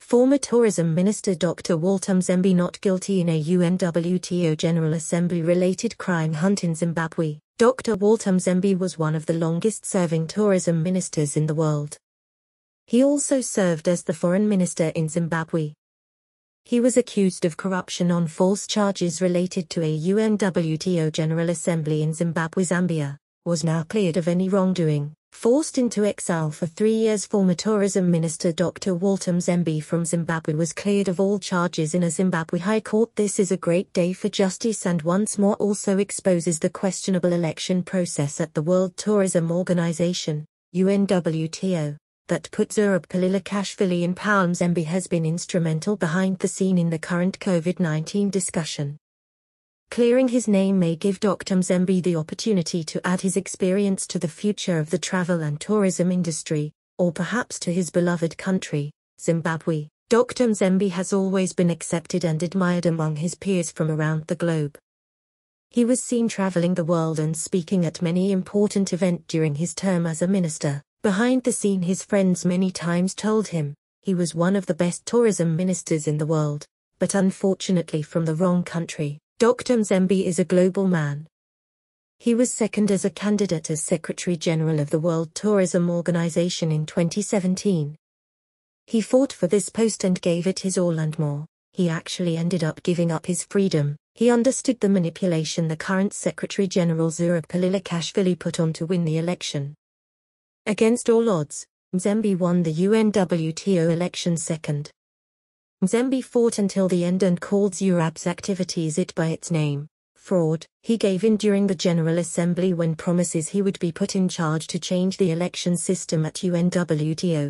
Former Tourism Minister Dr. Walter Mzembi not guilty in a UNWTO General Assembly related crime hunt in Zimbabwe. Dr. Walter Mzembi was one of the longest-serving tourism ministers in the world. He also served as the foreign minister in Zimbabwe. He was accused of corruption on false charges related to a UNWTO General Assembly in Zimbabwe, Zambia, was now cleared of any wrongdoing. Forced into exile for 3 years, former Tourism Minister Dr. Walter Mzembi from Zimbabwe was cleared of all charges in a Zimbabwe High Court. This is a great day for justice and once more also exposes the questionable election process at the World Tourism Organization, UNWTO, that put Zurabkalilakashvili in power. Mzembi has been instrumental behind the scene in the current COVID-19 discussion. Clearing his name may give Dr. Mzembi the opportunity to add his experience to the future of the travel and tourism industry, or perhaps to his beloved country, Zimbabwe. Dr. Mzembi has always been accepted and admired among his peers from around the globe. He was seen traveling the world and speaking at many important events during his term as a minister. Behind the scene, his friends many times told him he was one of the best tourism ministers in the world, but unfortunately from the wrong country. Dr. Mzembi is a global man. He was second as a candidate as Secretary General of the World Tourism Organization in 2017. He fought for this post and gave it his all and more. He actually ended up giving up his freedom. He understood the manipulation the current Secretary General Zurabkalilakashvili put on to win the election. Against all odds, Mzembi won the UNWTO election second. Mzembi fought until the end and called Zurab's activities by its name, fraud. He gave in during the General Assembly when promises he would be put in charge to change the election system at UNWTO.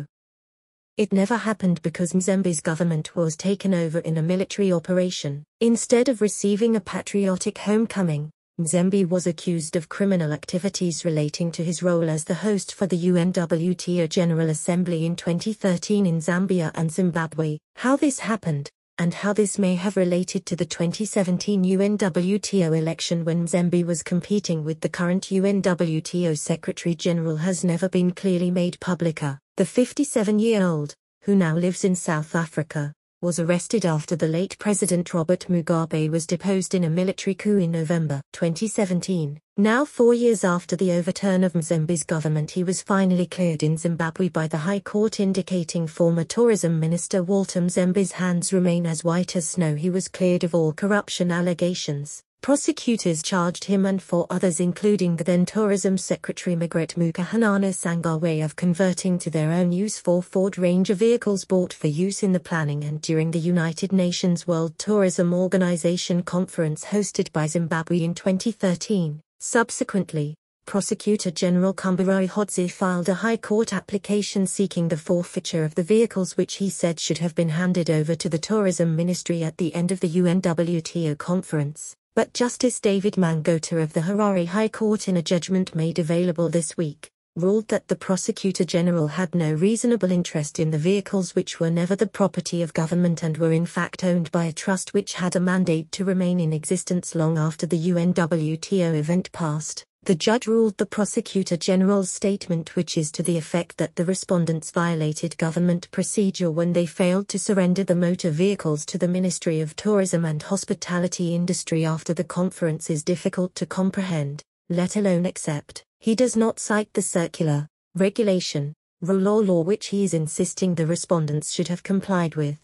It never happened because Mzembi's government was taken over in a military operation. Instead of receiving a patriotic homecoming, Mzembi was accused of criminal activities relating to his role as the host for the UNWTO General Assembly in 2013 in Zambia and Zimbabwe. How this happened, and how this may have related to the 2017 UNWTO election when Mzembi was competing with the current UNWTO Secretary General, has never been clearly made public. The 57-year-old, who now lives in South Africa, was arrested after the late President Robert Mugabe was deposed in a military coup in November 2017. Now 4 years after the overturn of Mzembi's government, he was finally cleared in Zimbabwe by the High Court, indicating former Tourism Minister Walter Mzembi's hands remain as white as snow. He was cleared of all corruption allegations. Prosecutors charged him and 4 others, including the then Tourism Secretary Margaret Mukahanana Sanghawe, of converting to their own use 4 Ford Ranger vehicles bought for use in the planning and during the United Nations World Tourism Organization conference hosted by Zimbabwe in 2013. Subsequently, Prosecutor General Kumbarai Hodze filed a High Court application seeking the forfeiture of the vehicles, which he said should have been handed over to the Tourism Ministry at the end of the UNWTO conference. But Justice David Mangota of the Harare High Court, in a judgment made available this week, ruled that the Prosecutor General had no reasonable interest in the vehicles, which were never the property of government and were in fact owned by a trust which had a mandate to remain in existence long after the UNWTO event passed. The judge ruled the Prosecutor General's statement, which is to the effect that the respondents violated government procedure when they failed to surrender the motor vehicles to the Ministry of Tourism and Hospitality Industry after the conference, is difficult to comprehend, let alone accept. He does not cite the circular, regulation, rule or law which he is insisting the respondents should have complied with.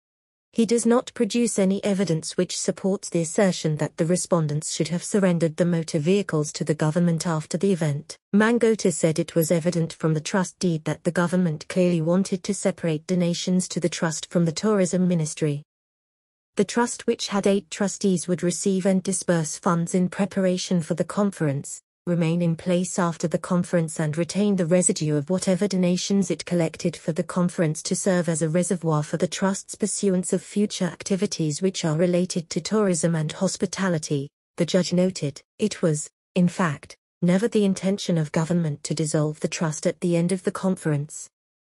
He does not produce any evidence which supports the assertion that the respondents should have surrendered the motor vehicles to the government after the event. Mangota said it was evident from the trust deed that the government clearly wanted to separate donations to the trust from the tourism ministry. The trust, which had 8 trustees, would receive and disburse funds in preparation for the conference, remain in place after the conference and retain the residue of whatever donations it collected for the conference to serve as a reservoir for the trust's pursuance of future activities which are related to tourism and hospitality, the judge noted. It was, in fact, never the intention of government to dissolve the trust at the end of the conference.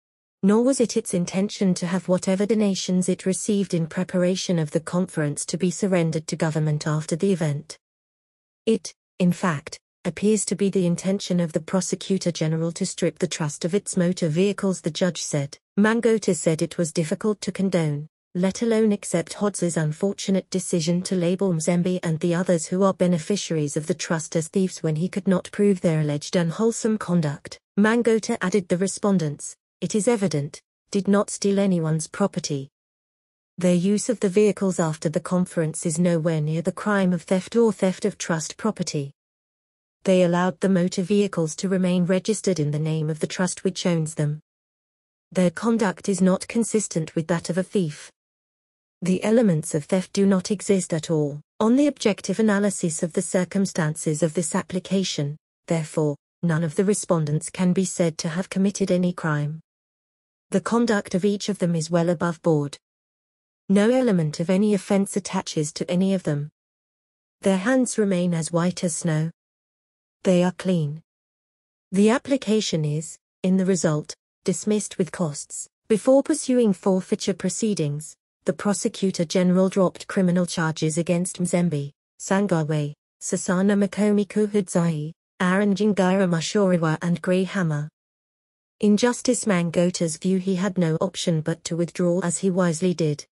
Nor was it its intention to have whatever donations it received in preparation of the conference to be surrendered to government after the event. It, in fact, appears to be the intention of the Prosecutor General to strip the trust of its motor vehicles, the judge said. Mangota said it was difficult to condone, let alone accept Hodge's unfortunate decision to label Mzembi and the others who are beneficiaries of the trust as thieves when he could not prove their alleged unwholesome conduct. Mangota added the respondents, it is evident, did not steal anyone's property. Their use of the vehicles after the conference is nowhere near the crime of theft or theft of trust property. They allowed the motor vehicles to remain registered in the name of the trust which owns them. Their conduct is not consistent with that of a thief. The elements of theft do not exist at all. On the objective analysis of the circumstances of this application, therefore, none of the respondents can be said to have committed any crime. The conduct of each of them is well above board. No element of any offense attaches to any of them. Their hands remain as white as snow. They are clean. The application is, in the result, dismissed with costs. Before pursuing forfeiture proceedings, the Prosecutor General dropped criminal charges against Mzembi, Sangawe, Sasana Makomiku Hudzai, Aaron Jingira Mashoriwa and Grey Hammer. In Justice Mangota's view, he had no option but to withdraw, as he wisely did.